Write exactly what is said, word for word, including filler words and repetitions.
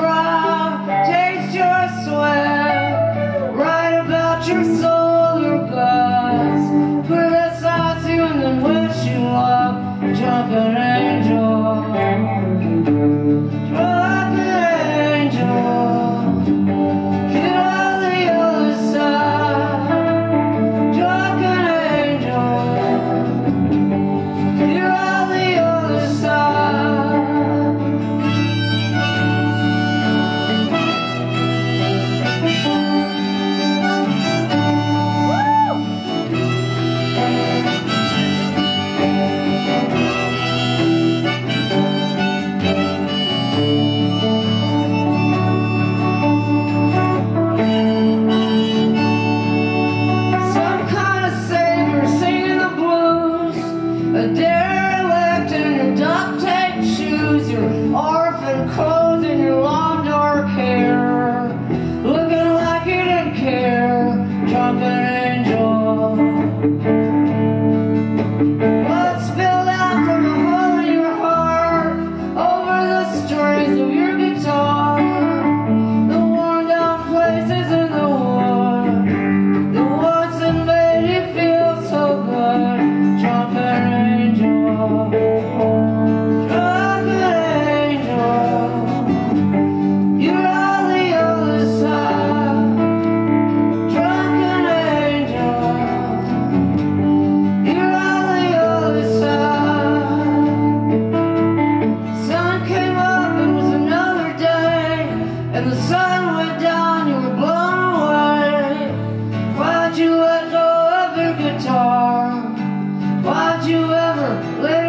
frown, taste your sweat, write about your soul, your guts, criticize you and then wish you luck, drunken angel, drunken angel, get on the other side, drunken angel, get on the other side. A derelict in your duct tape shoes, your orphan clothes and your long dark hair, looking like you didn't care, drunken angel. Blood spilled out from the hole in your heart, over the strings of your guitar, the worn down places in the wood, the woods that made you feel so good, drunken angel, drunken angel, you're on the other side, drunken angel, you're on the other side. Sun came up, it was another day, and the sun went down, you were blown away. Why'd you let go of your guitar? Why'd you ever let